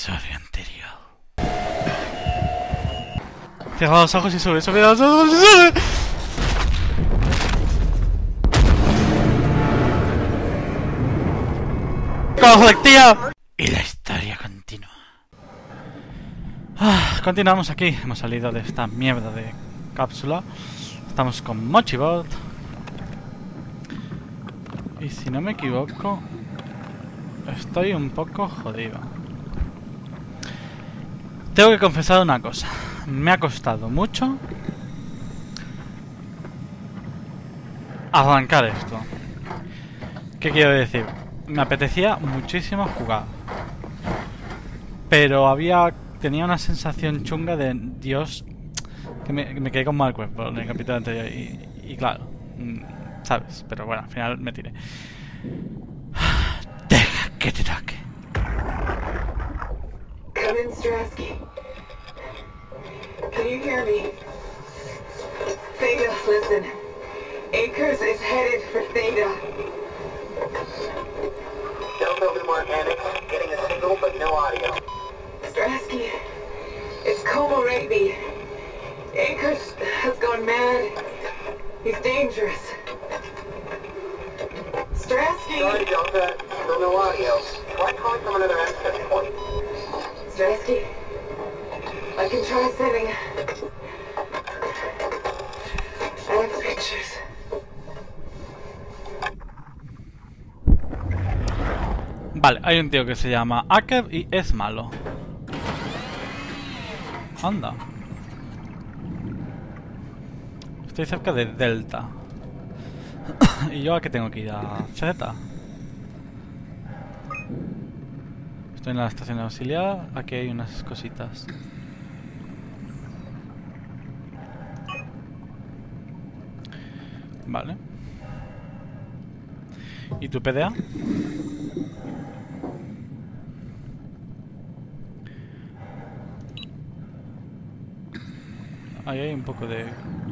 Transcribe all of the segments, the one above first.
episodio anterior. Cierra los ojos y sube, sube los ojos y sube. ¡Cojo, tío! Y la historia continúa. Continuamos aquí. Hemos salido de esta mierda de cápsula. Estamos con Mochibot. Y si no me equivoco, estoy un poco jodido. Tengo que confesar una cosa. Me ha costado mucho arrancar esto. ¿Qué quiero decir? Me apetecía muchísimo jugar, pero tenía una sensación chunga de Dios, que me quedé con mal cuerpo en el capítulo anterior y claro, sabes, pero bueno, al final me tiré. Deja que te toque. Come in, Strasky. Can you hear me? Theta, listen. Akers is headed for Theta. Delta, we were Annex, getting a signal but no audio. Strasky, it's Como Rigby. Akers has gone mad. He's dangerous. Strasky! Sorry, Delta, still no audio. Try calling from another access point. Strasky, I can try setting. I have pictures. Vale, hay un tío que se llama Aker y es malo. Anda. Estoy cerca de Delta. ¿Y yo a qué tengo que ir? A Z. Estoy en la estación auxiliar. Aquí hay unas cositas. Vale. ¿Y tu PDA? Ahí hay un poco de...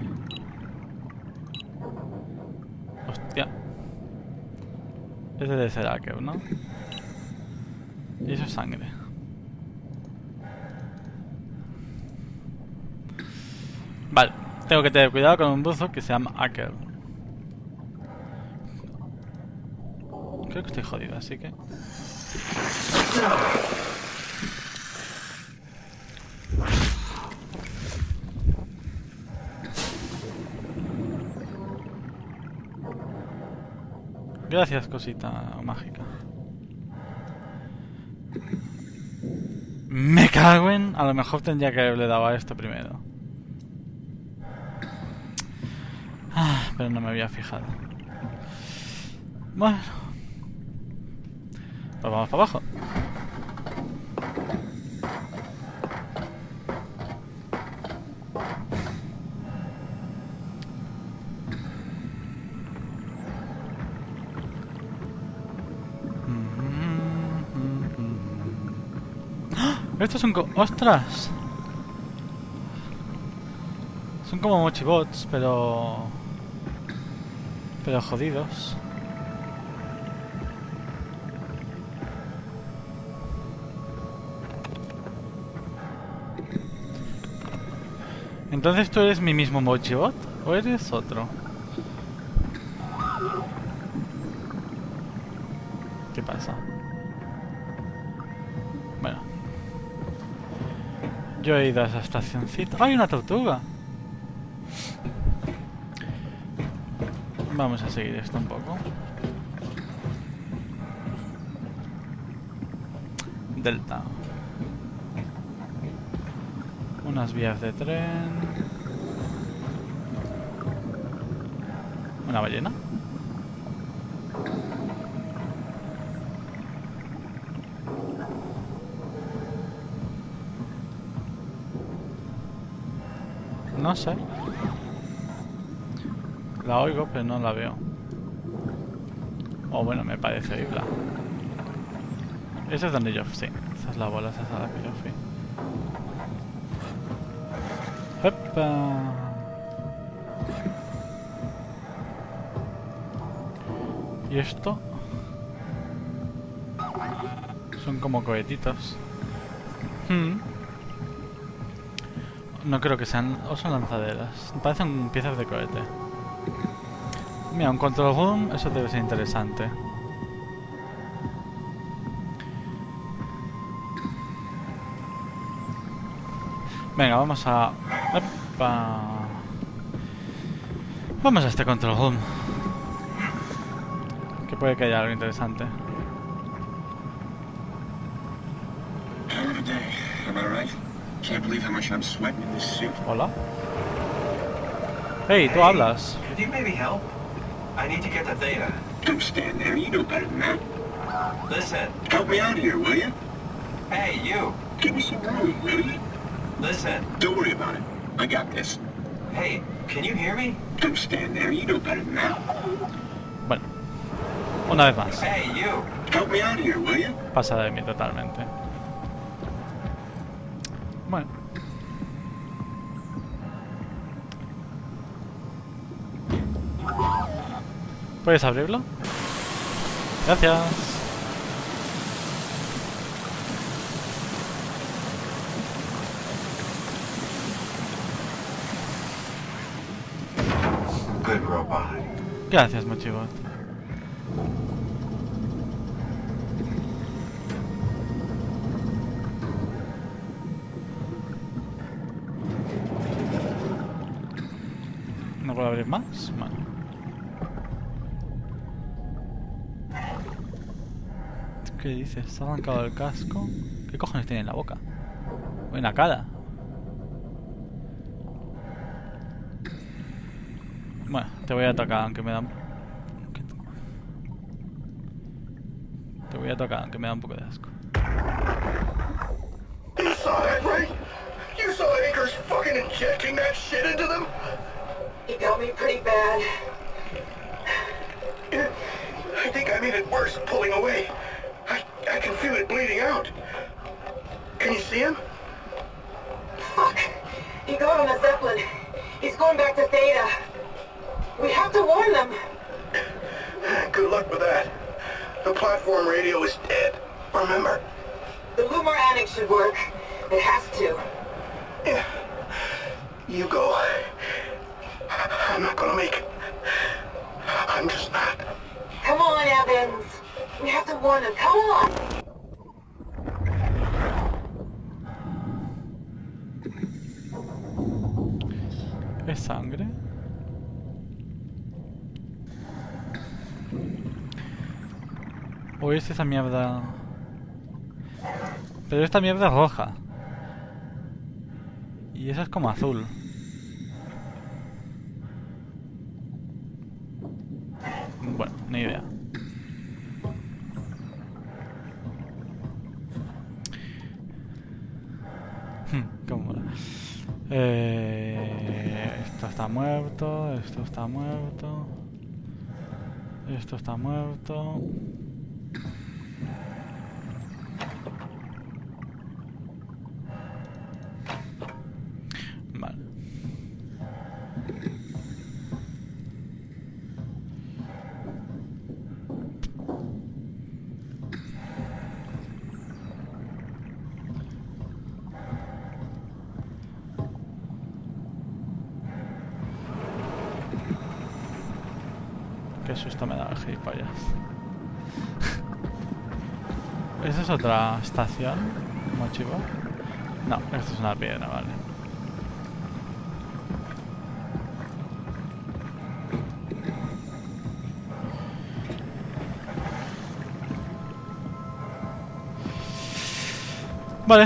Hostia. Ese debe ser Aker, ¿no? Y eso es sangre. Vale. Tengo que tener cuidado con un buzo que se llama Aker. Creo que estoy jodido, así que... Gracias, cosita mágica. Me cago en... A lo mejor tendría que haberle dado a esto primero. Pero no me había fijado. Bueno. Pues vamos para abajo. Estos son ¡ostras! Son como mochibots, pero jodidos. Entonces, ¿tú eres mi mismo mochibot o eres otro? ¿Qué pasa? Bueno. Yo he ido a esa estacioncita. ¡Hay una tortuga! Vamos a seguir esto un poco. Delta. Unas vías de tren. Una ballena. No sé. La oigo, pero no la veo. O bueno, me parece oírla. Esa es donde yo fui. Sí, esa es la bola, esa es a la que yo fui. ¡Epa! ¿Y esto? Son como cohetitos. No creo que sean... o son lanzaderas. Parecen piezas de cohete. Mira, un control room, eso debe ser interesante. Venga, vamos a... ¡Epa! Vamos a este control room. Que puede que haya algo interesante. Hell of a day, am I right? Can't believe how much I'm sweating in this suit. Hola. Hey, tú hablas. Could you maybe help? I need to get to Theta. Don't stand there, you know better than that. Listen. Help me out here, will you? Hey, you. Give me some room, will you? Listen. Don't worry about it. I got this. Hey, can you hear me? Don't stand there, you know better than that. Bueno. Una vez más. Hey, you. Help me out here, will you? Pasa de mí totalmente. Bueno. ¿Puedes abrirlo? Gracias. Good robot. Gracias, Mochibot. ¿No puedo abrir más? Bueno. ¿Qué dices? ¿Se ha arrancado el casco? ¿Qué cojones tiene en la boca? ¿O en la cara? Bueno, te voy a tocar aunque me da... Te voy a tocar aunque me da un poco de asco. You saw that, right? You saw Akers fucking injecting that shit into them? He got me pretty bad. I think I made it worse pulling away. I can feel it bleeding out. Can you see him? Fuck. He got on a Zeppelin. He's going back to Theta. We have to warn them. Good luck with that. The platform radio is dead. Remember? The Lumar Annex should work. It has to. Yeah. You go. I'm not gonna make it. I'm just not. Come on, Evans. We have to warn them. Come on. ¿Es sangre? ¿O es esa mierda? Pero esta mierda es roja. Y esa es como azul. Bueno, ni idea. ¿Cómo? Esto está muerto, esto está muerto. Esto está muerto. Vale. Qué susto me da el gilipollas. ¿Esa es otra estación, Mochibo? No, esto es una piedra, vale. Vale.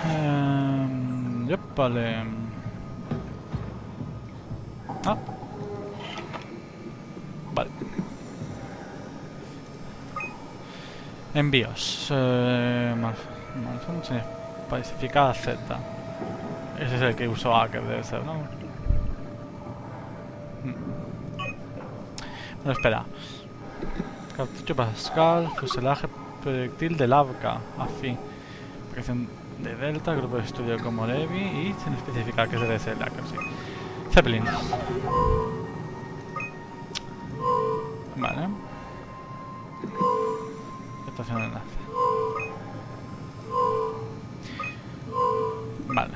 Yep, vale. Ah. Vale. Envíos. Malfunción especificada Z. Ese es el que usó Hacker, debe ser, ¿no? Bueno, espera. Cartucho Pascal, fuselaje proyectil de Lavka, afín. Aplicación de Delta, grupo de estudio como Levi y sin especificar que es de ese Hacker, sí. Zeppelin. Vale. Estación de enlace. Vale.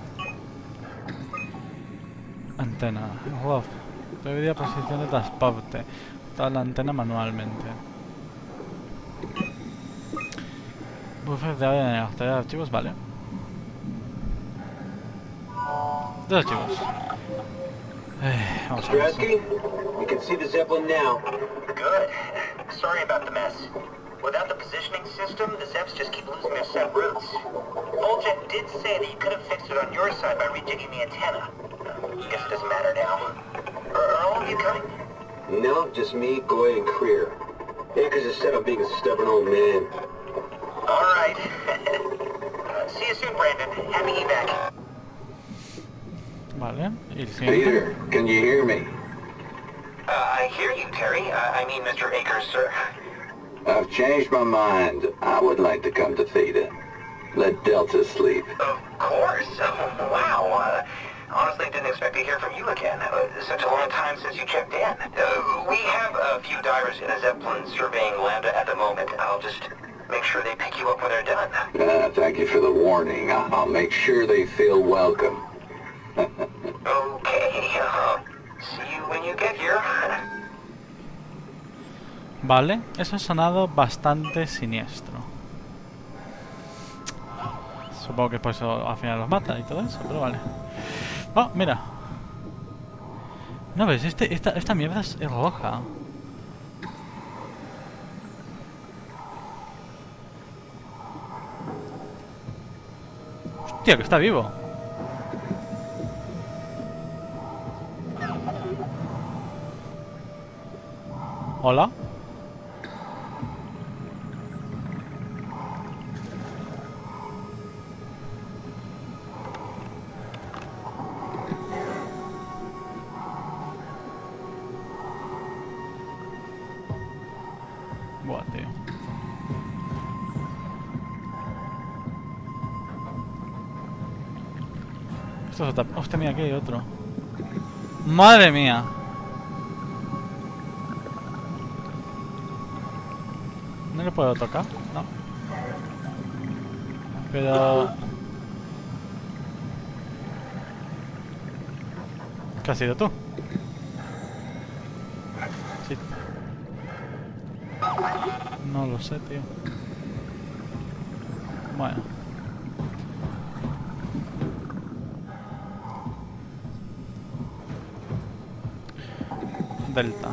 Antena. Wow. Debería posición de transporte. Toda la antena manualmente. Buffer de área de archivos, vale. Dos archivos. Vamos a ver. Strasky, you can see the Zeppelin now. Good. Sorry about the mess. Without the positioning system, the Zeps just keep losing their set routes. Voljet did say that you could have fixed it on your side by rejigging the antenna. Guess it doesn't matter now. Are all of you coming? No, just me, Goy, and Creer. Akers is set on being a stubborn old man. All right. See you soon, Brandon. Happy evac. Vale, y el siguiente. Peter, can you hear me? I hear you, Terry. I mean, Mr. Akers, sir. I've changed my mind. I would like to come to Theta. Let Delta sleep. Of course. Wow. Honestly, didn't expect to hear from you again. Such a long time since you checked in. We have a few divers in a Zeppelin surveying Lambda at the moment. I'll just make sure they pick you up when they're done. Thank you for the warning. I'll make sure they feel welcome. Okay. See you when you get here. Vale, eso ha sonado bastante siniestro. Supongo que por eso al final los mata y todo eso, pero vale. Oh, mira. No ves, esta mierda es roja. Hostia, que está vivo. Hola. Buah, tío. Esto es otra... Hostia, mira, aquí hay otro. ¡Madre mía! ¿No le puedo tocar? No. Pero... ¿Qué has sido tú? Sí. No lo sé, tío. Bueno. Delta.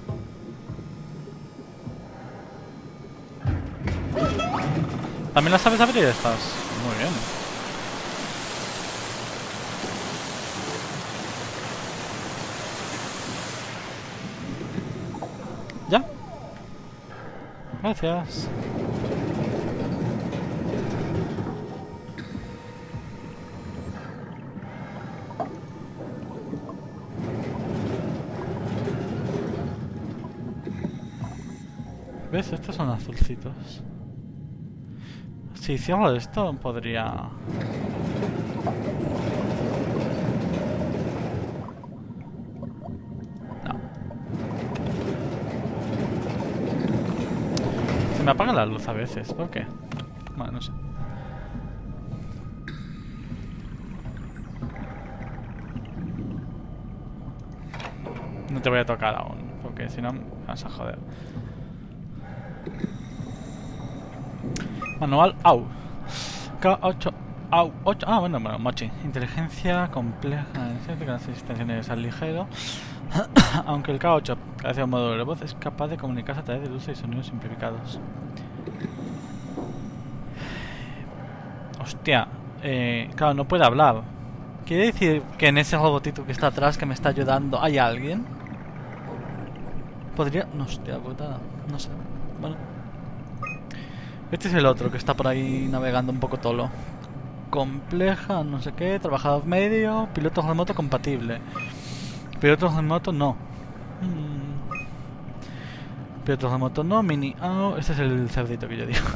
¿También las sabes abrir estas? Muy bien. ¿Ya? Gracias. ¿Ves? Estos son azulcitos. Si cierro esto, podría... No. Se me apaga la luz a veces, ¿por qué? Bueno, no sé. No te voy a tocar aún, porque si no me vas a joder. Manual AU K8 AU 8. Ah, bueno, Mochi. Inteligencia compleja con las existencias al ligero. Aunque el K8 carece de un módulo de voz, es capaz de comunicarse a través de luces y sonidos simplificados. Hostia, claro, no puede hablar. ¿Quiere decir que en ese robotito que está atrás que me está ayudando hay alguien? Podría... No, hostia, putada. No sé. Bueno. Este es el otro que está por ahí navegando un poco tolo. Compleja, no sé qué, trabajador medio, piloto remoto compatible. Piloto remoto no. Piloto remoto no, mini... Oh, este es el cerdito que yo digo.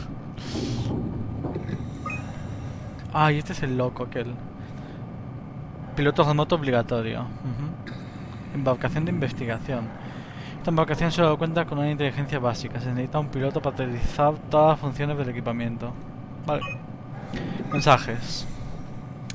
Ah, y este es el loco aquel. Piloto remoto obligatorio. Embarcación de investigación. Esta embarcación solo cuenta con una inteligencia básica. Se necesita un piloto para realizar todas las funciones del equipamiento. Vale. Mensajes.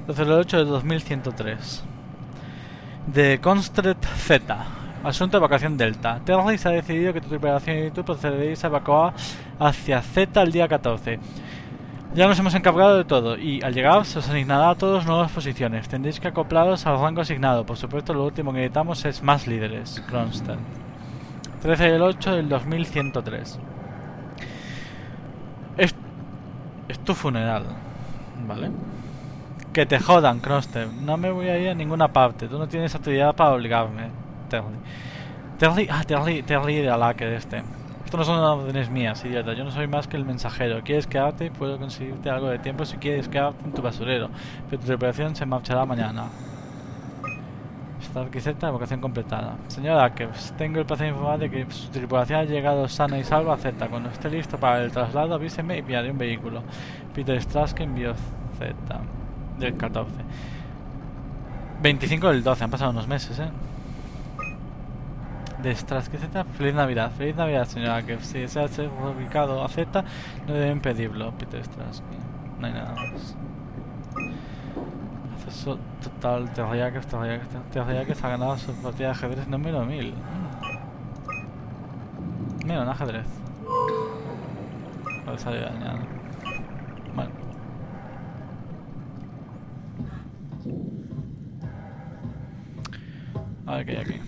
1208 de 2103. De Constret Z. Asunto evacuación Delta. Terry se ha decidido que tu tripulación y tú procederéis a evacuar hacia Z el día 14. Ya nos hemos encargado de todo y al llegar se os asignará a todos nuevas posiciones. Tendréis que acoplaros al rango asignado. Por supuesto, lo último que necesitamos es más líderes. Kronstadt. 13 del 8 del 2103. Es tu funeral, ¿vale? Que te jodan, Kronstadt. No me voy a ir a ninguna parte. Tú no tienes autoridad para obligarme, Terry. Terry de Alaque de este. Esto no son órdenes mías, idiota. Yo no soy más que el mensajero. ¿Quieres quedarte? Puedo conseguirte algo de tiempo si quieres quedarte en tu basurero. Pero tu tripulación se marchará mañana. Starkey Z, evacuación completada. Señora Akers, tengo el placer de informar de que su tripulación ha llegado sana y salva a Z. Cuando esté listo para el traslado, avíseme y enviaré un vehículo. Peter Straske envió Z. Del 14. 25 del 12, han pasado unos meses, De Straske Z, feliz Navidad, señora Akers. Si desea ser ubicado a Z, no deben pedirlo, Peter Straske. No hay nada más. Acceso total, Terry Akers ha ganado su partida de ajedrez número 1000. Mira, un ajedrez. Puede salir dañado. Bueno. A ver qué hay aquí.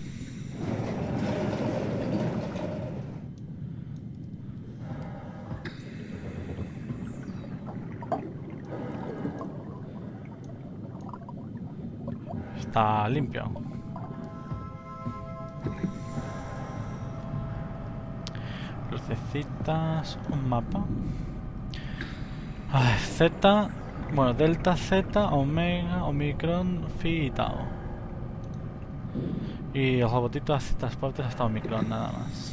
Está limpio. Lucecitas, un mapa. Z, bueno, Delta, Z, Omega, Omicron, Phi y Tau. Y el robotito hace transportes hasta Omicron, nada más.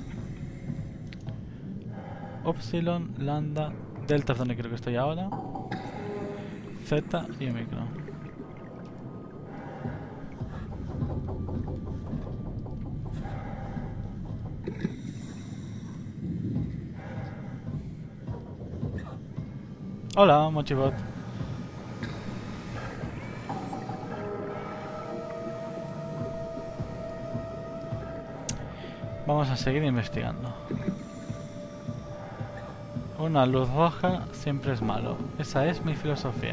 Upsilon, Lambda, Delta es donde creo que estoy ahora. Z y Omicron. Hola, Mochibot. Vamos a seguir investigando. Una luz roja siempre es malo. Esa es mi filosofía.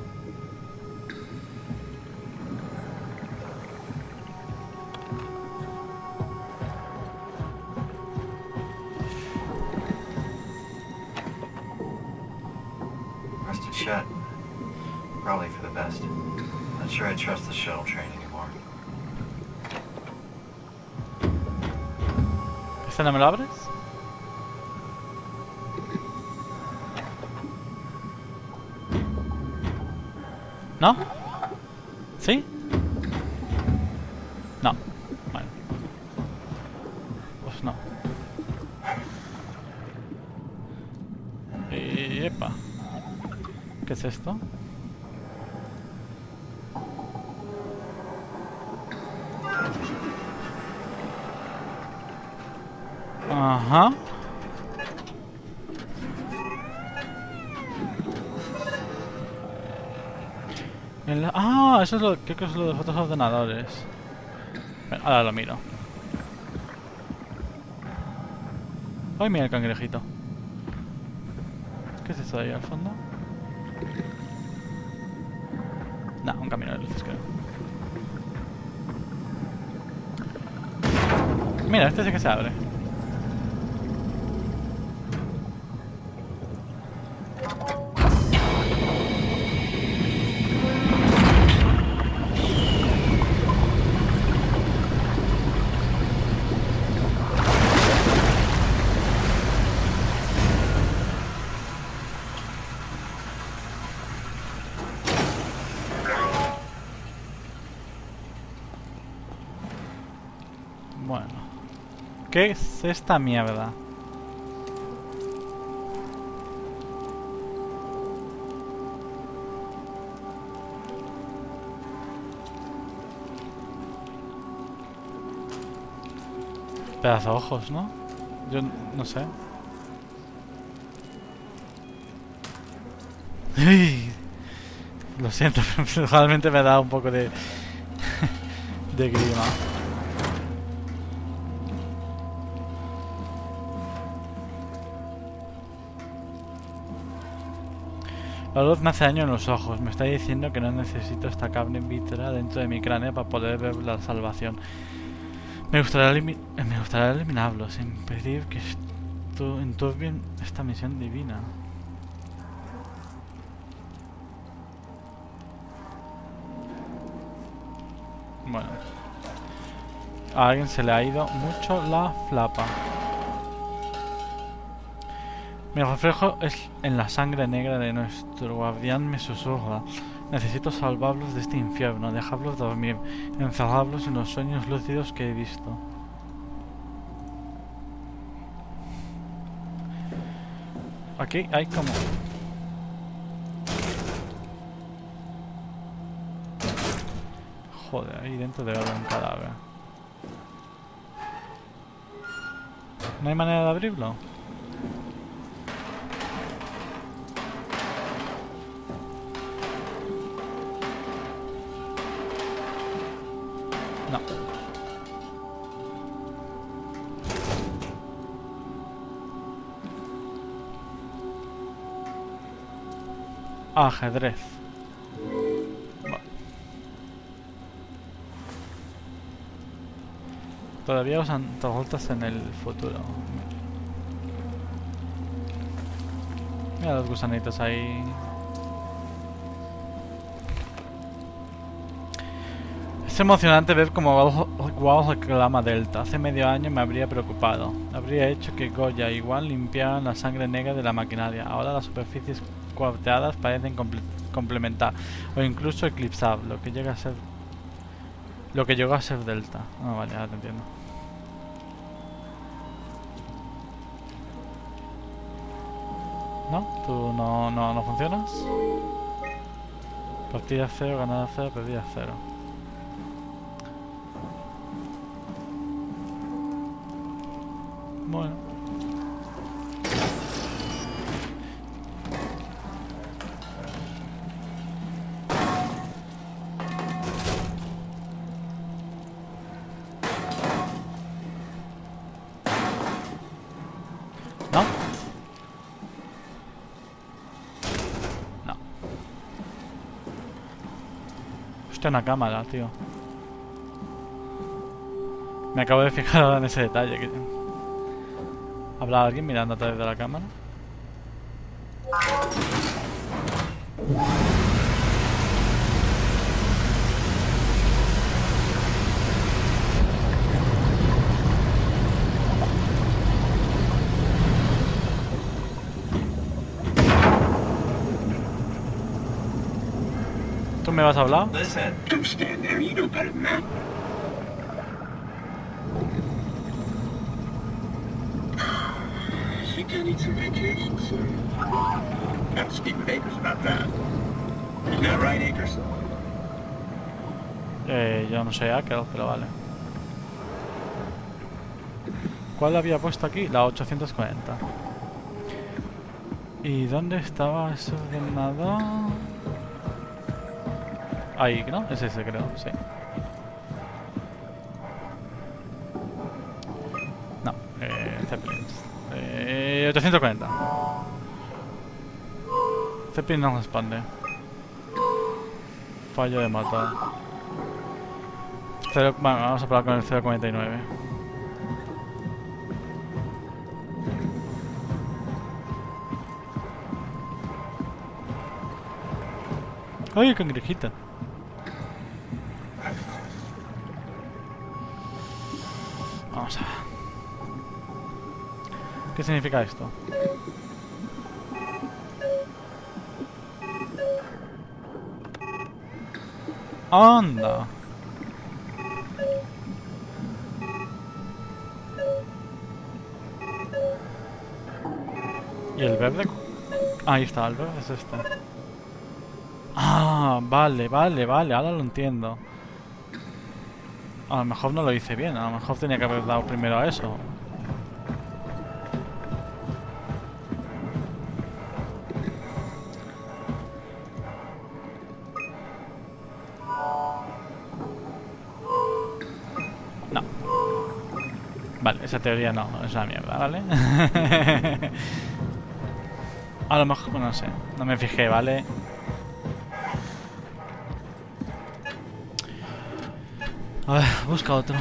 Rusted shut. Probably for the best. Not sure I trust the shuttle train anymore. ¿Este no me lo abres? ¿No? ¿Sí? No. Bueno. Pues no. Epa. ¿Qué es esto? Ajá. Ah, eso es lo que es lo de fotos ordenadores. Bueno, ahora lo miro. Ay, mira el cangrejito. ¿Qué es eso de ahí al fondo? No, un camino de luces, creo. Mira, este sí que se abre. Bueno, ¿qué es esta mierda? Pedazo de ojos, ¿no? Yo no sé. Lo siento, realmente me da un poco de de grima. La luz me hace daño en los ojos. Me está diciendo que no necesito esta carne víscera dentro de mi cráneo para poder ver la salvación. Me gustaría eliminarlo sin impedir que enturbien esta misión divina. Bueno. A alguien se le ha ido mucho la flapa. Mi reflejo es en la sangre negra de nuestro guardián, me susurra. Necesito salvarlos de este infierno, dejarlos dormir, encerrarlos en los sueños lúcidos que he visto. Aquí hay como... Joder, ahí dentro debe haber un cadáver. ¿No hay manera de abrirlo? No. Ajedrez. Bueno. Todavía usan torretas en el futuro. Mira los gusanitos ahí. Es emocionante ver cómo WoW reclama Delta. Hace medio año me habría preocupado. Habría hecho que Goya igual limpiaran la sangre negra de la maquinaria. Ahora las superficies cuarteadas parecen complementar o incluso eclipsar lo que llega a ser Delta. Ah, vale, ahora te entiendo. ¿No? ¿Tú no funcionas? Partida 0, ganada 0, perdida 0. Bueno. ¿No? No. Hostia, una cámara, tío. Me acabo de fijar ahora en ese detalle que... ¿Habrá alguien mirando a través de la cámara? ¿Tú me vas a hablar? Listen, don't stand there. You know better than that. You do need some vacation soon. I have to speak with Akers about that. Isn't that right, Akers? Yo no sé Akers, pero vale. ¿Cuál había puesto aquí? La 840. ¿Y dónde estaba ese ordenador? Ahí, ¿no? Es ese, creo, sí. No, Zeppelins. 840. Zeppelin no responde. Fallo de motor. Bueno, vamos a probar con el 0.49. ¡Ay, cangrejita! Vamos a ver. ¿Qué significa esto? ¡Anda! ¿Y el verde? Ahí está, el verde es este. Ah, vale, ahora lo entiendo. A lo mejor no lo hice bien, a lo mejor tenía que haber dado primero a eso. esa teoría no, es una mierda, ¿vale? A lo mejor, no sé, no me fijé, ¿vale? A ver, busca otro.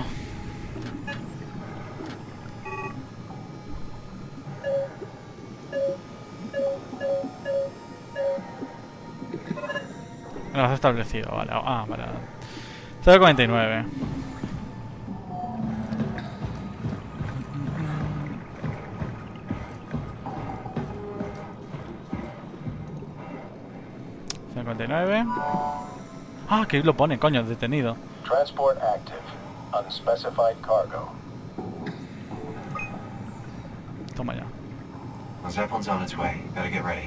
Lo has establecido, vale. Ah, vale. 0,49. Ah, que lo pone, coño, detenido. Transport active. Unspecified cargo. Toma ya. The Zeppelin's on its way. Better get ready.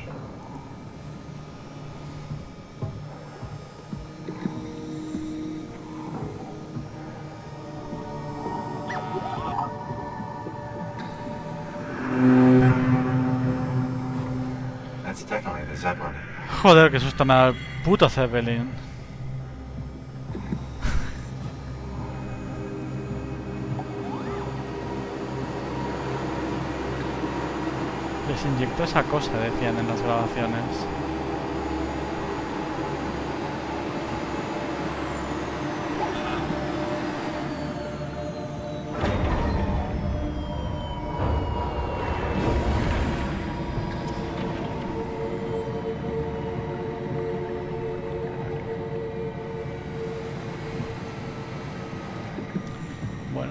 That's definitely the Zeppelin. Joder, que susto me da el puto Zeppelin. Les inyectó esa cosa, decían en las grabaciones. Bueno.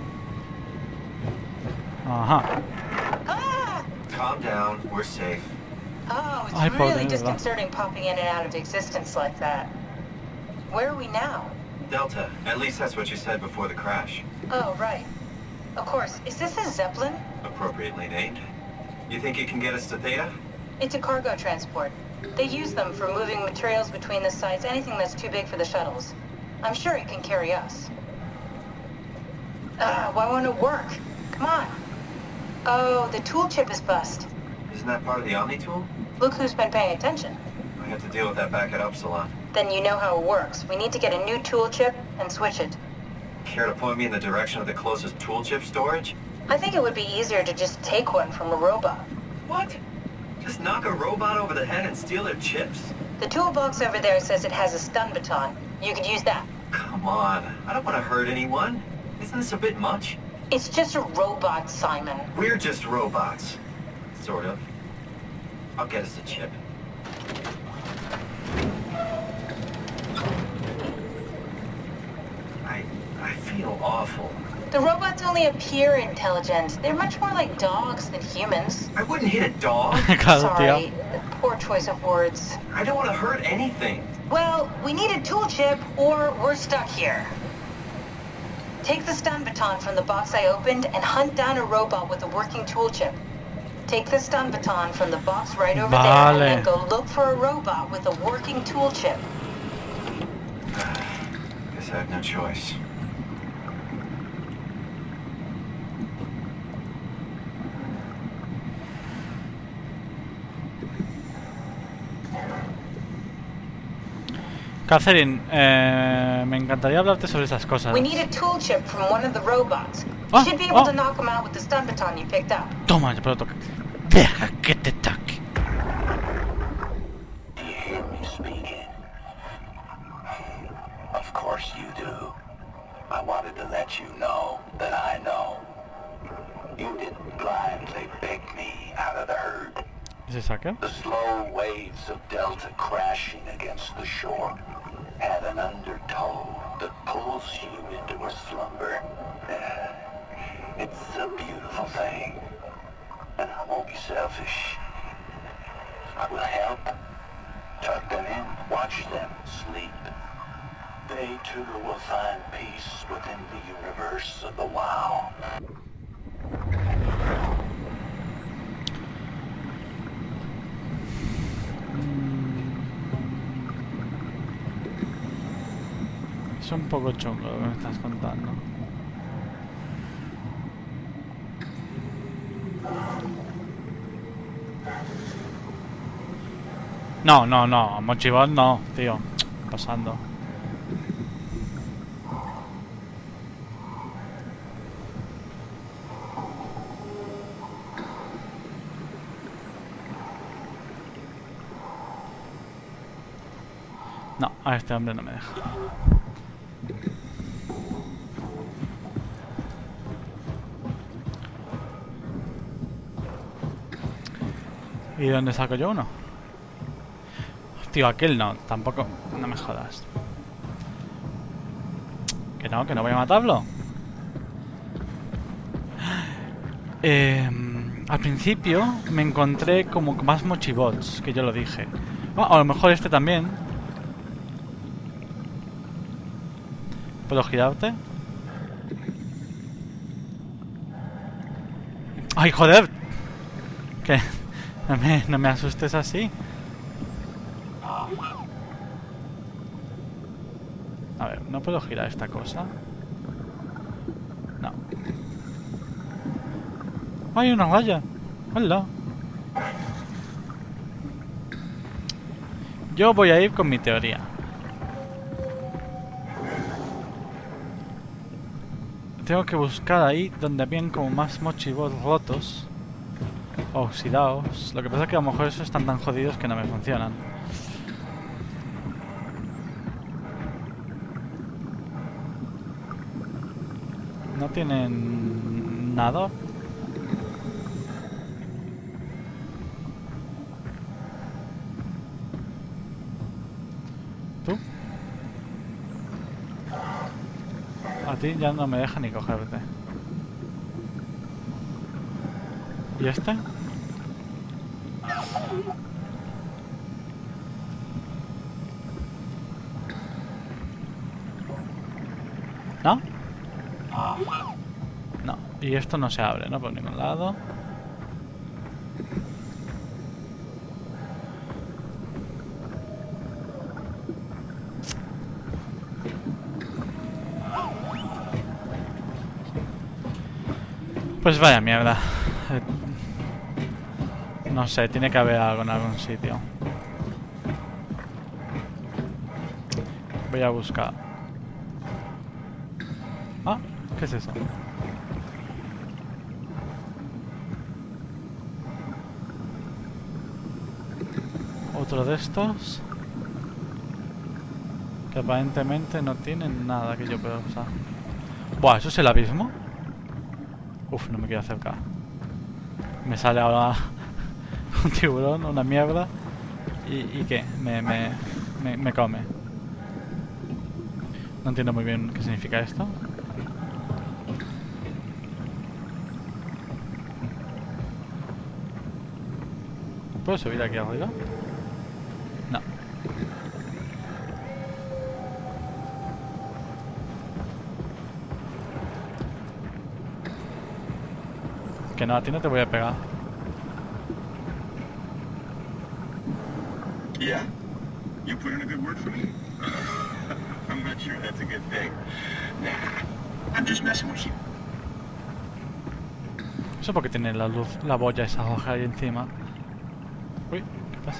Ajá. Calm down. We're safe. Oh, Ay, it's pobre, really ¿verdad? disconcerting popping in and out of existence like that. Where are we now? Delta. At least that's what you said before the crash. Oh, right. Of course. Is this a Zeppelin? Appropriately named. You think it can get us to Theta? It's a cargo transport. They use them for moving materials between the sites, anything that's too big for the shuttles. I'm sure it can carry us. Why won't it work? Come on. Oh, the tool chip is bust. Isn't that part of the Omni tool? Look who's been paying attention. I have to deal with that back at Upsilon. Then you know how it works. We need to get a new tool chip and switch it. Care to point me in the direction of the closest tool chip storage? I think it would be easier to just take one from a robot. What? Just knock a robot over the head and steal their chips? The toolbox over there says it has a stun baton. You could use that. Come on. I don't want to hurt anyone. Isn't this a bit much? It's just a robot, Simon. We're just robots. Sort of. I'll get us a chip. I feel awful. The robots only appear intelligent. They're much more like dogs than humans. I wouldn't hit a dog. Claro, tío. Sorry, poor choice of words. I don't want to hurt anything. Well, we need a tool chip or we're stuck here. Take the stun baton from the box I opened and hunt down a robot with a working tool chip. Take the stun baton from the box right over Vale. there and then go look for a robot with a working tool chip. Guess I have no choice. Catherine, me encantaría hablarte sobre esas cosas. We need a tool chip from one of the robots. Ah, You should be able ah. to knock him out with the stun baton you picked up. Toma, pero toca. Deja que te toque. Do you hear me speaking? Of course you do. I wanted to let you know that I know. You didn't blindly pick me out of the herd. ¿Es esa qué? The slow waves of Delta crashing against the shore have an undertow that pulls you into a slumber. It's a beautiful thing. And I won't be selfish. I will help. Tuck them in, watch them sleep. They too will find peace within the universe of the WoW. Es un poco chungo lo que me estás contando. No, Mochibot no, tío. Pasando. No, a este hombre no me deja. ¿Y de dónde saco yo uno? Tío, aquel no, tampoco. No me jodas. Que no voy a matarlo. Al principio me encontré como más mochibots, que yo lo dije. A lo mejor este también. ¿Puedo girarte? ¡Ay, joder! ¿Qué? No me asustes así. A ver, ¿no puedo girar esta cosa? No. ¡Hay una valla! ¡Hola! Yo voy a ir con mi teoría. Tengo que buscar ahí donde habían como más mochibots rotos. Oxidados. Lo que pasa es que a lo mejor esos están tan jodidos que no me funcionan. No tienen nada. ¿Tú? A ti ya no me deja ni cogerte. ¿Y este? ¿No? No. Y esto no se abre, ¿no? Por ningún lado. Pues vaya mierda. No sé, tiene que haber algo en algún sitio. Voy a buscar. Ah, ¿qué es eso? Otro de estos. Que aparentemente no tienen nada que yo pueda usar. Buah, ¿eso es el abismo? Uf, no me quiero acercar. Me sale ahora un tiburón, una mierda. ¿Y qué? Me come. No entiendo muy bien qué significa esto. ¿Puedo subir aquí arriba? No. Que no, a ti no te voy a pegar. Yeah? You put in a good word for me? I'm not sure that's a good thing. Nah, I'm just messing with you. Eso porque tiene la luz, la boya esa roja ahí encima. Uy, ¿qué pasa?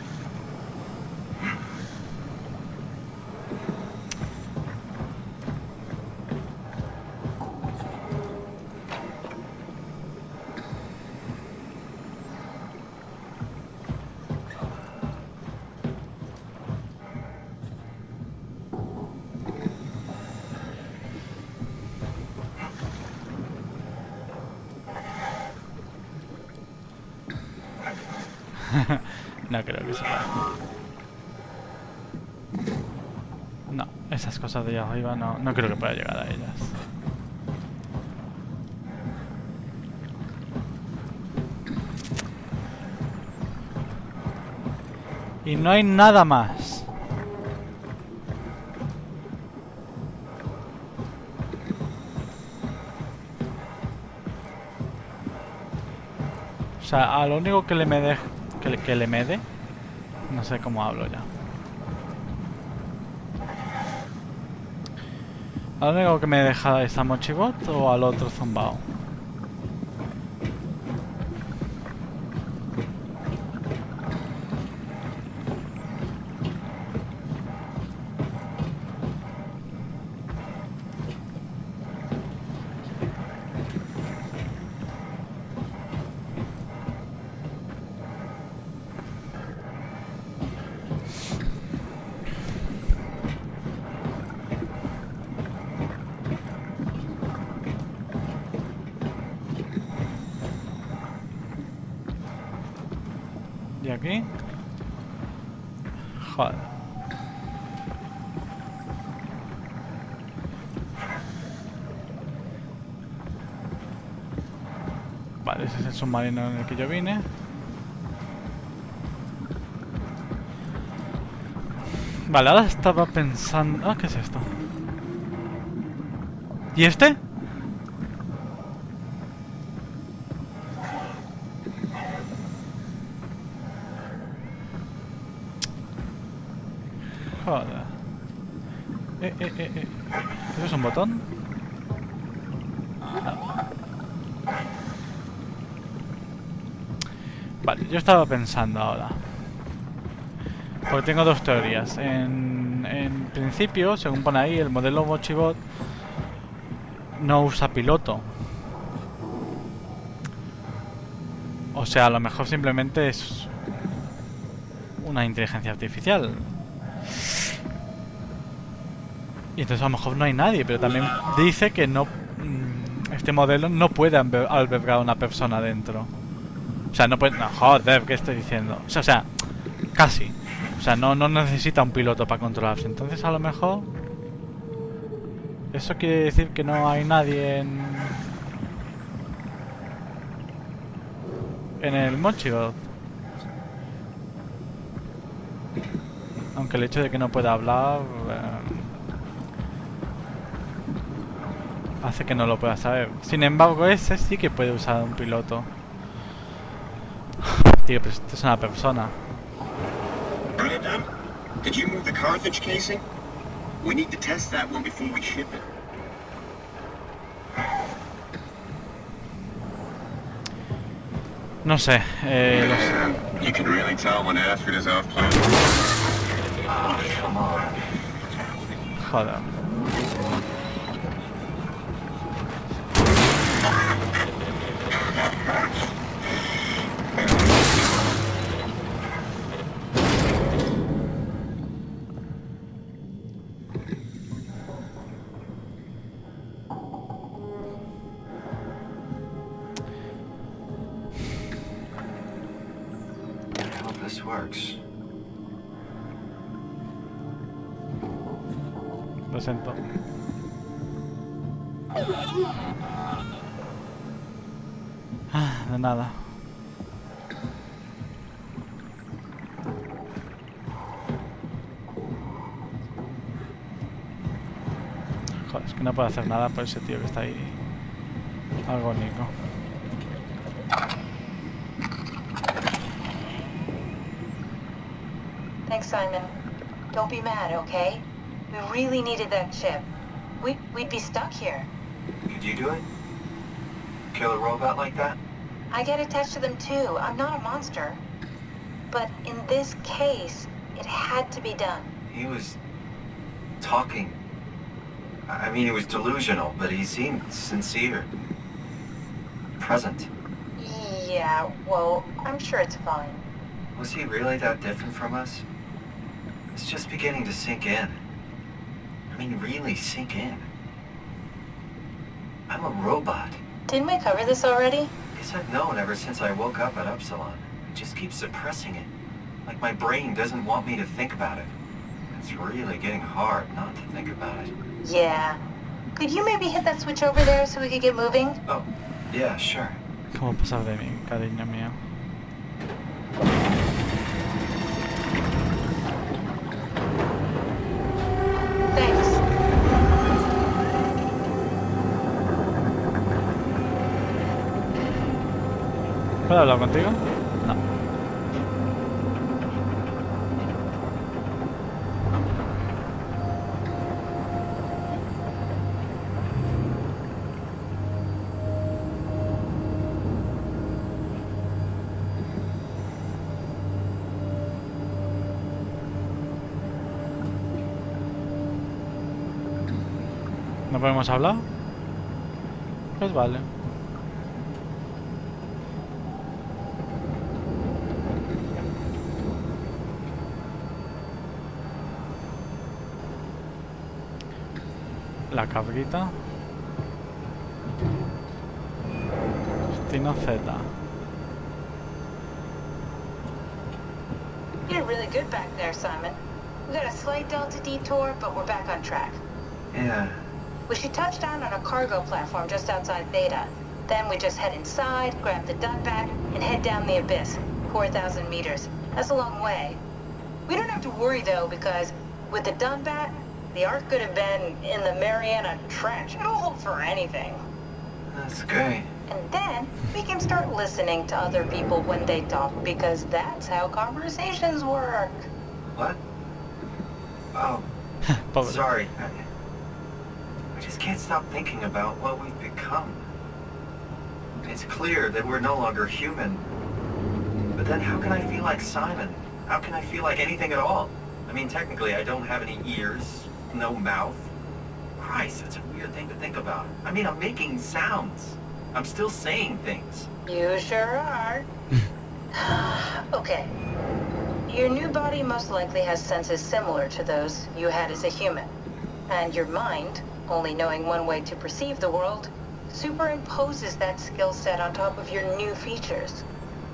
No creo que se pueda. No, esas cosas de allá arriba no creo que pueda llegar a ellas. Y no hay nada más. O sea, a lo único que le me deje... Que le me dé. No sé cómo hablo ya. ¿Al único que me deja esta mochibot o al otro zumbao? hacia aquí. Joder. Vale, ese es el submarino en el que yo vine. Vale, ahora estaba pensando... Ah, ¿qué es esto? ¿Y este? Joder. ¿Eso es un botón? No. Vale, yo estaba pensando ahora. Porque tengo dos teorías. En principio, según pone ahí, el modelo Mochibot no usa piloto. O sea, a lo mejor simplemente es una inteligencia artificial. Y entonces a lo mejor no hay nadie, pero también dice que no, este modelo no puede albergar a una persona dentro. O sea, no puede... No, joder, ¿qué estoy diciendo? O sea, casi. O sea, no necesita un piloto para controlarse. Entonces a lo mejor... Eso quiere decir que no hay nadie en el Mochibot. Aunque el hecho de que no pueda hablar... hace que no lo pueda saber. Sin embargo, ese sí que puede usar un piloto. Tío, pero esto es una persona. Brandon, did you move the Carthage casing? We need to test that one before we ship it. No sé, You can really tell when Astrid is off plan. Oh, come on. Joder. I hope this works. Lo siento. Ah, de nada. Joder, es que no puedo hacer nada por ese tío que está ahí agónico. Thanks, Simon. Don't be mad, okay? We really needed that chip. We'd be stuck here. Could you do it? Kill a robot like that? I get attached to them too. I'm not a monster. But in this case, it had to be done. He was talking. I mean, he was delusional, but he seemed sincere. Present. Yeah, well, I'm sure it's fine. Was he really that different from us? It's just beginning to sink in. I mean, really sink in. I'm a robot. Didn't we cover this already? Guess I've known ever since I woke up at Upsilon. I just keep suppressing it. Like my brain doesn't want me to think about it. It's really getting hard not to think about it. Yeah. Could you maybe hit that switch over there so we could get moving? Oh, yeah, sure. ¿Cómo pasar de mí, cariño mío? Thanks. ¿Puedo hablar contigo? No. ¿No podemos hablar? Pues vale. La cabrita. Destino Z. You did really good back there, Simon. We got a slight delta detour, but we're back on track. Yeah. We should touch down on a cargo platform just outside Theta. Then we just head inside, grab the Dunbat, and head down the abyss. 4,000 meters. That's a long way. We don't have to worry, though, because with the Dunbat, the Ark could have been in the Mariana Trench. It'll hold for anything. That's great. And then we can start listening to other people when they talk, because that's how conversations work. What? Oh, sorry. I just can't stop thinking about what we've become. It's clear that we're no longer human. But then how can I feel like Simon? How can I feel like anything at all? I mean, technically, I don't have any ears, no mouth. Christ, that's a weird thing to think about. I mean, I'm making sounds. I'm still saying things. You sure are. Okay. Your new body most likely has senses similar to those you had as a human. And your mind, only knowing one way to perceive the world, superimposes that skill set on top of your new features.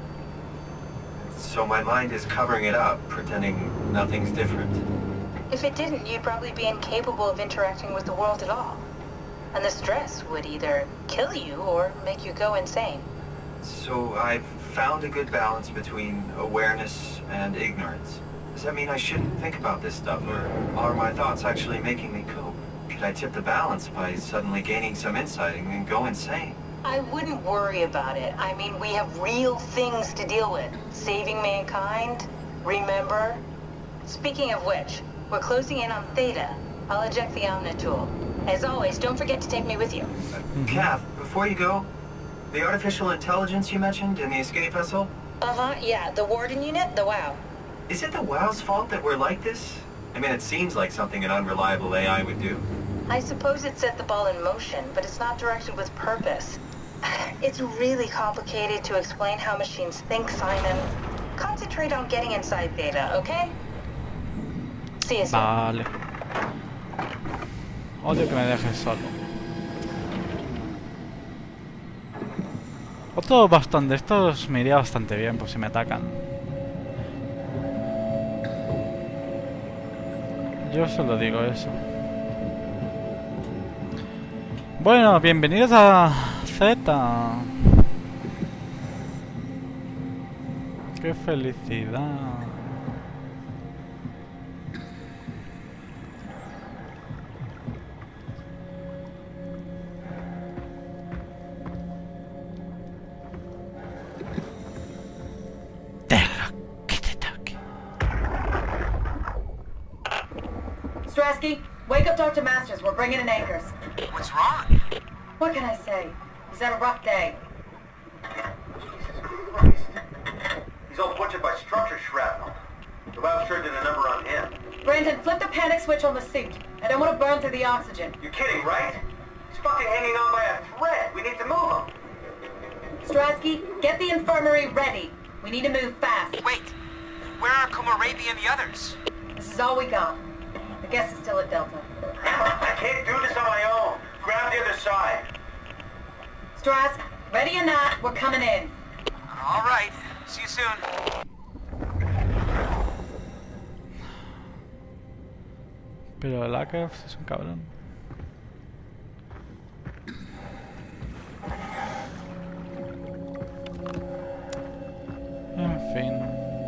So my mind is covering it up, pretending nothing's different. If it didn't, you'd probably be incapable of interacting with the world at all. And the stress would either kill you or make you go insane. So I've found a good balance between awareness and ignorance. Does that mean I shouldn't think about this stuff, or are my thoughts actually making me cope? Could I tip the balance by suddenly gaining some insight and go insane? I wouldn't worry about it. I mean, we have real things to deal with. Saving mankind, remember? Speaking of which, we're closing in on Theta. I'll eject the Omnitool. As always, don't forget to take me with you. Kath, before you go, the artificial intelligence you mentioned in the escape vessel? Uh-huh, yeah, the Warden unit, the WOW. Is it the WOW's fault that we're like this? I mean, it seems like something an unreliable AI would do. I suppose it set the ball in motion, but it's not directed with purpose. It's really complicated to explain how machines think, Simon. Concentrate on getting inside Theta, okay? See you soon. Vale. Odio que me dejes solo. Otro bastón de estos me iría bastante bien por si me atacan. Yo solo digo eso. Bueno, bienvenidos a Zeta. Qué felicidad. Deja que te toque. Strasky, wake up Dr. Masters. We're bringing in anchors. What's wrong? What can I say? He's had a rough day. Jesus Christ. He's all butchered by structure shrapnel. The Bob sure did a number on him. Brandon, flip the panic switch on the suit. I don't want to burn through the oxygen. You're kidding, right? He's fucking hanging on by a thread. We need to move him. Strasky, get the infirmary ready. We need to move fast. Wait, where are Komorebi and the others? This is all we got. I guess it's still at Delta. I can't do this on my own. Grab the other side. Strask, ready or not, we're coming in. All right, see you soon. Pero el Akaf es un cabrón. En fin.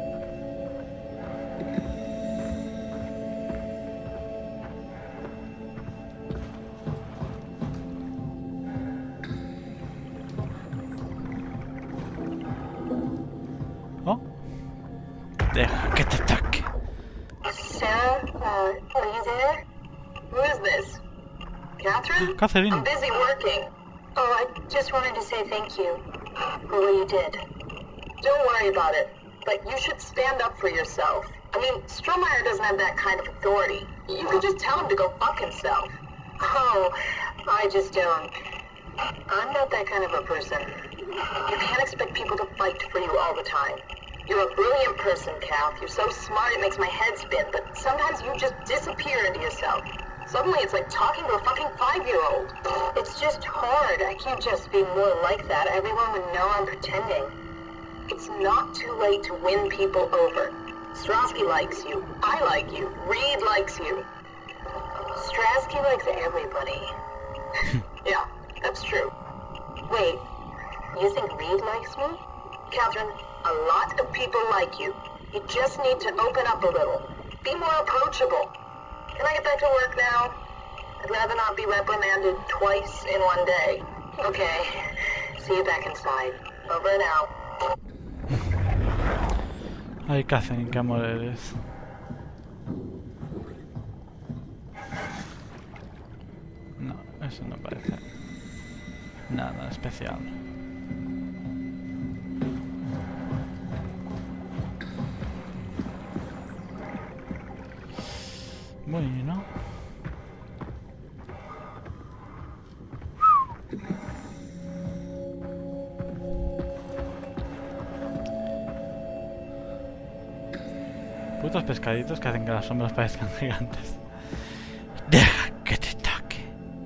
Oh. Deja que te ataque. Sarah, are you there? Who is this? Catherine? Catherine. I'm busy working. Oh, I just wanted to say thank you for what you did. Don't worry about it, but you should stand up for yourself. I mean, Strohmeyer doesn't have that kind of authority. You could just tell him to go fuck himself. Oh, I just don't. I'm not that kind of a person. You can't expect people to fight for you all the time. You're a brilliant person, Kath. You're so smart it makes my head spin, but sometimes you just disappear into yourself. Suddenly it's like talking to a fucking 5-year-old. It's just hard. I can't just be more like that. Everyone would know I'm pretending. It's not too late to win people over. Strasky likes you. I like you. Reed likes you. Strasky likes everybody. Yeah, that's true. Wait, you think Reed likes me? Catherine, a lot of people like you. You just need to open up a little. Be more approachable. Can I get back to work now? I'd rather not be reprimanded twice in one day. Okay. See you back inside. Over and out. Ay, Catherine, qué amor eres. No, eso no parece nada especial. Bueno. Putos pescaditos que hacen que las sombras parezcan gigantes. Deja que te toque.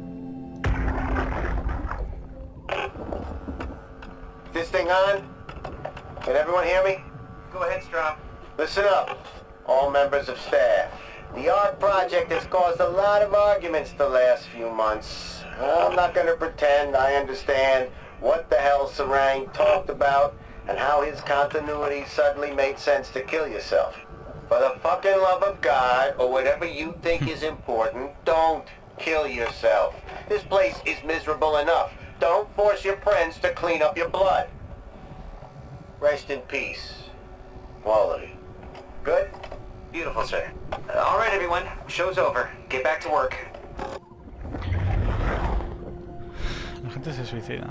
This thing on? Can everyone hear me? Go ahead, Strom. Listen up, all members of staff. The ARC project has caused a lot of arguments the last few months. I'm not going to pretend I understand what the hell Sarang talked about and how his continuity suddenly made sense to kill yourself. For the fucking love of God, or whatever you think is important, don't kill yourself. This place is miserable enough. Don't force your friends to clean up your blood. Rest in peace, all of you. Good? Beautiful, sir. All right, everyone. Show's over. Get back to work. La gente se suicida.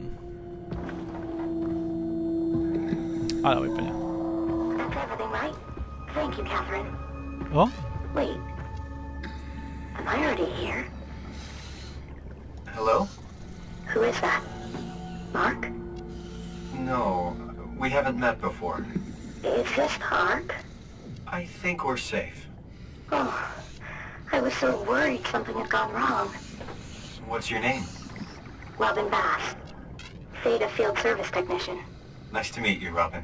Ahora voy para allá. That's everything, right? Thank you, Catherine. Oh? Wait. Am I already here? Hello? Who is that? Mark? No, we haven't met before. Is this the ARC? I think we're safe. Oh, I was so worried something had gone wrong. What's your name? Robin Bass. Theta Field Service Technician. Nice to meet you, Robin.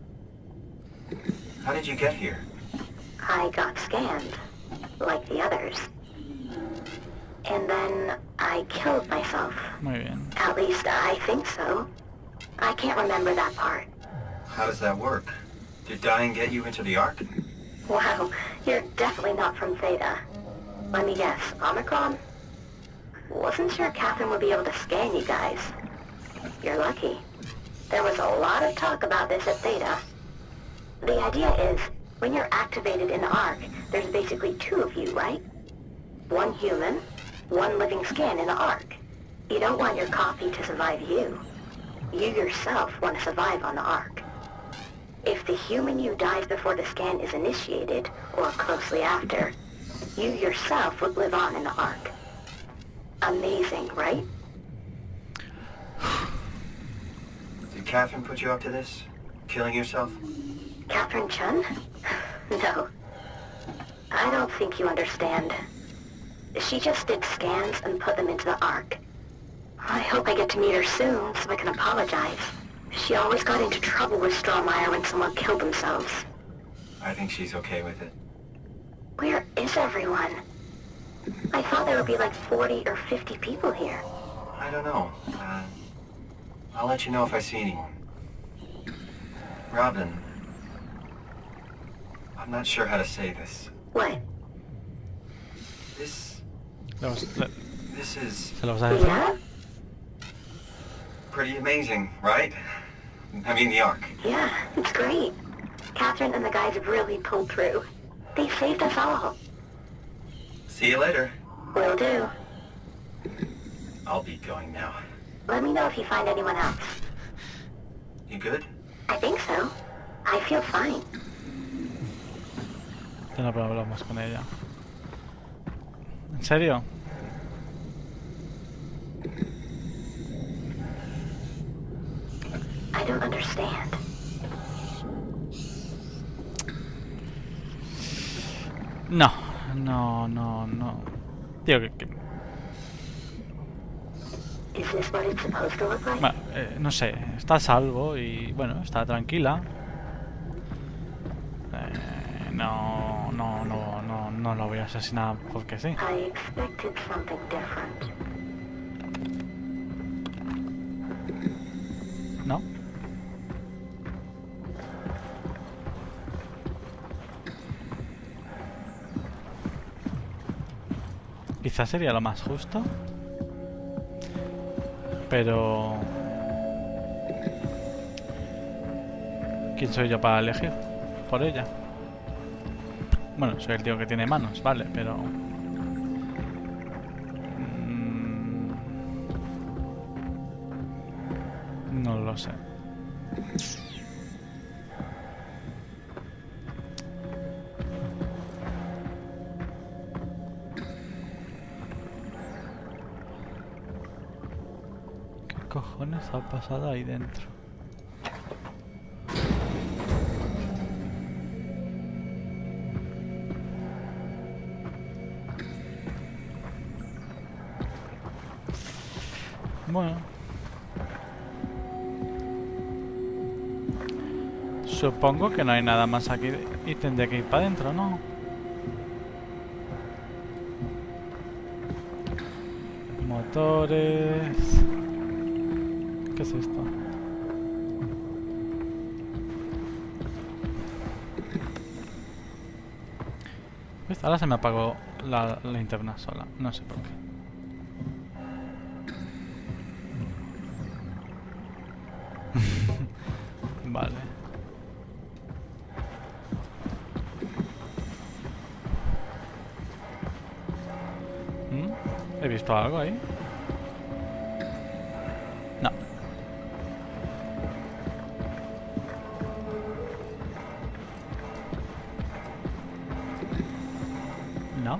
How did you get here? I got scanned, like the others. And then I killed myself. Muy bien. At least I think so. I can't remember that part. How does that work? Did dying get you into the ARC? Wow, you're definitely not from Theta. Let me guess, Omicron? Wasn't sure Catherine would be able to scan you guys. You're lucky. There was a lot of talk about this at Theta. The idea is, when you're activated in the ARC, there's basically two of you, right? One human, one living scan in the ARC. You don't want your copy to survive you. You yourself want to survive on the ARC. If the human you dies before the scan is initiated, or closely after, you yourself would live on in the ARC. Amazing, right? Did Catherine put you up to this? Killing yourself? Catherine Chun? No. I don't think you understand. She just did scans and put them into the ARC. I hope I get to meet her soon so I can apologize. She always got into trouble with Strohmeyer when someone killed themselves. I think she's okay with it. Where is everyone? I thought there would be like 40 or 50 people here. I don't know. I'll let you know if I see anyone. Robin, I'm not sure how to say this. What? This is... ¿Se lo vas a decir? Yeah? Pretty amazing, right? I mean, the ARC. Yeah, it's great. Catherine and the guys have really pulled through. They saved us all. See you later. Will do. I'll be going now. Let me know if you find anyone else. You good? I think so. I feel fine. Ya no hablamos con ella. ¿En serio? I don't understand. No. Tío, que... Is this what it's supposed to look like? Bueno, no sé, está a salvo y bueno, está tranquila. no lo voy a asesinar porque sí. I expected something different. ¿No? Quizás sería lo más justo. Pero... ¿quién soy yo para elegir por ella? Bueno, soy el tío que tiene manos, vale, pero... no lo sé. ¿Qué cojones ha pasado ahí dentro? Bueno, supongo que no hay nada más aquí y tendré que ir para adentro, ¿no? Motores... ¿qué es esto? ¿Ves? Ahora se me apagó la linterna sola, no sé por qué. Vale. ¿He visto algo ahí? No. No.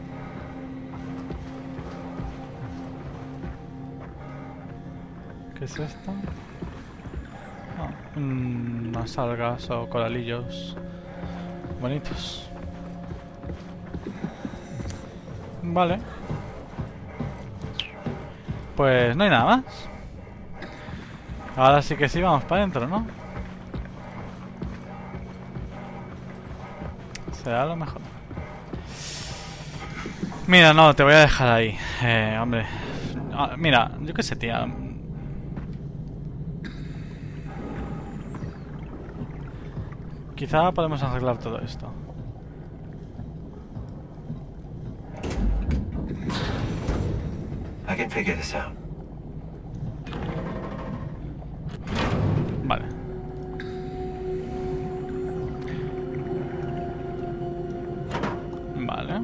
¿Qué es esto? Unas algas o coralillos bonitos. Vale. Pues no hay nada más. Ahora sí que sí, vamos para adentro, ¿no? Será lo mejor. Mira, no, te voy a dejar ahí. Hombre. Mira, yo qué sé, tía. Quizá podemos arreglar todo esto. I can figure this out. Vale. Vale.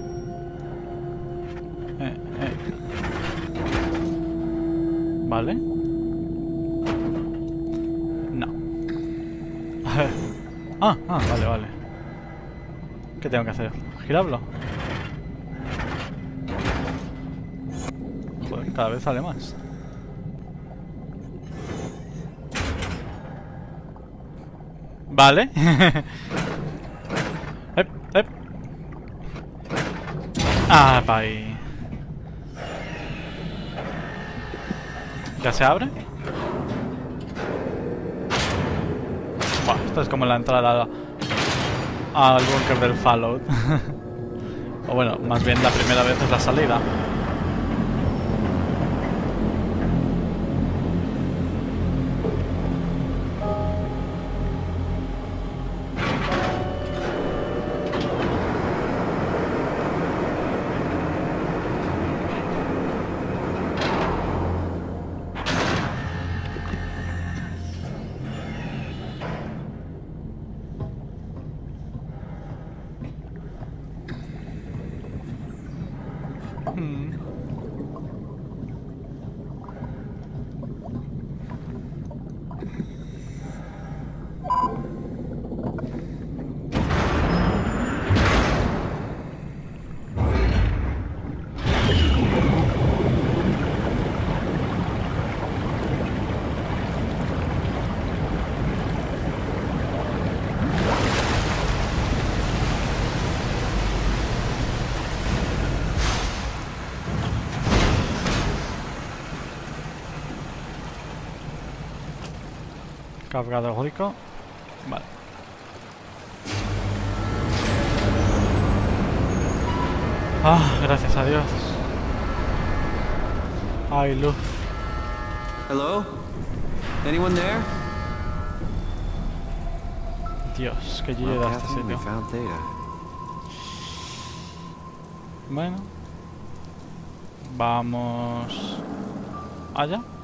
Vale. No. Vale. ¿Qué tengo que hacer? ¿Girarlo? Joder, cada vez sale más. Vale. Ah, pa' ahí. ¿Ya se abre? Buah, esto es como la entrada al búnker del Fallout. O bueno, más bien la primera vez es la salida. Cargador rico. Vale. Ah, gracias a Dios. Hay luz. Hello? Anyone there? Dios, que yo llegué a este Catherine, we sitio. found Theta. Bueno. Vamos allá.